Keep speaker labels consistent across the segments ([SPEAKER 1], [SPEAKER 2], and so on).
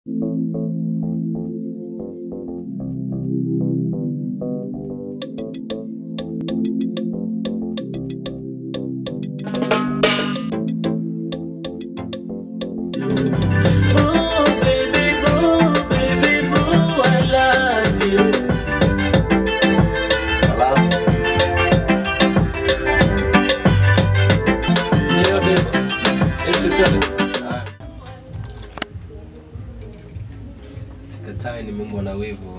[SPEAKER 1] Sikatai nimeumbwa na wivu.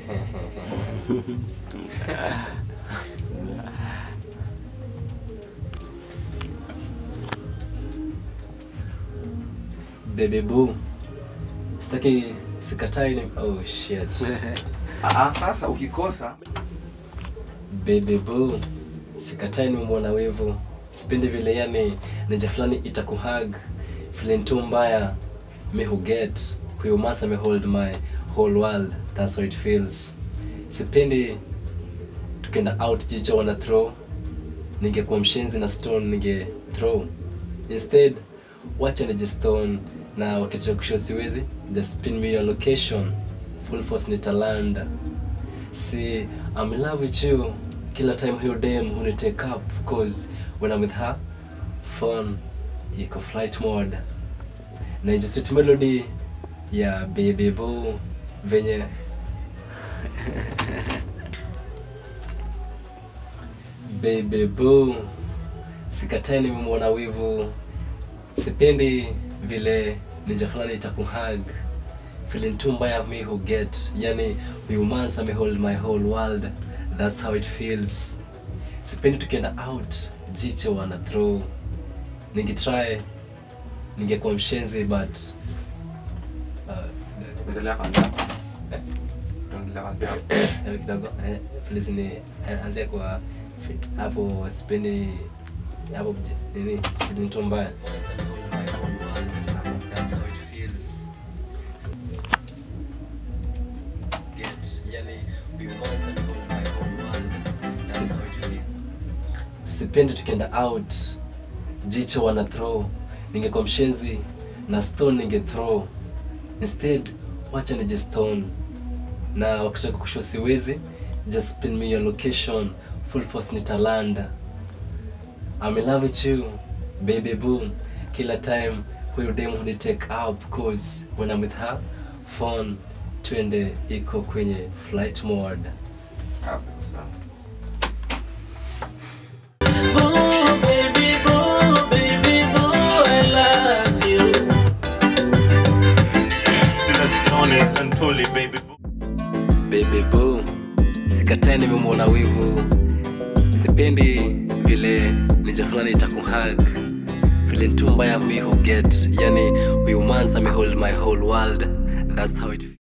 [SPEAKER 1] Baby boo. Sikatai ni oh shit.
[SPEAKER 2] Sasa ukikosa
[SPEAKER 1] Baby boo. Sikatai nimeumbwa na wivu. Sipendi vile yani ninja fulani itakuhug. Feeling too mbaya. Me who get. Huyo masa me hold my whole world. That's how it feels. Sipendi tukenda out jicho wana throw. Ningekuwa mshenzi na stone ninge throw. Instead wacha nije stone na wakati kushow siwezi. Just spin me your location. Full force nitaland. See, I'm in love with you. Kila time hiyo dem huni take up. Cause when I'm with her, phone iko flight mode. Na hiyo sweet melody ya baby boo venye baby boo. Sikatai nimemwona wivu. Sipendi vile ninja fulani itakuhug. Feeling too mbaya me who get. Yani huyu mansa me hold my whole world. That's how it feels. Sipendi tukienda out jicho wana throw. Ningetry ningekuwa mshenzi but
[SPEAKER 2] endelea kwanza. Endelea kwanza.
[SPEAKER 1] Kidogo please ni anze kwa hapo sipendi hapo nini feeling too mbaya. That's how it feels. Get yani we want to hold my whole world. That's how it feels. Sipendi tukienda out jicho wana throw. Ningekuwa mshenzi na stone ninge throw. Instead wacha nije stone na wakitaka kushow siwezi. Just spin me your location. Full force nitalanda. I'm in love with you baby boo. Kila time huyo dem huni take up. Cause when I'm with her, phone twende iko kwenye flight mode.
[SPEAKER 2] Hapo sawa. Baby boo, sikatai nimemwona wivu. Sipendi vile ninja fulani itakuhug. Feeling too mbaya me who get. Yani huyu mansa me hold my whole world. That's how it feels.